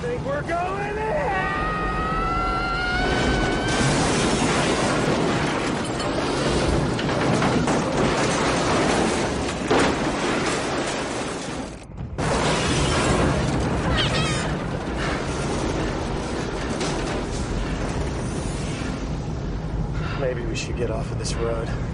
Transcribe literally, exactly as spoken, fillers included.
think we're going in? Maybe we should get off of this road.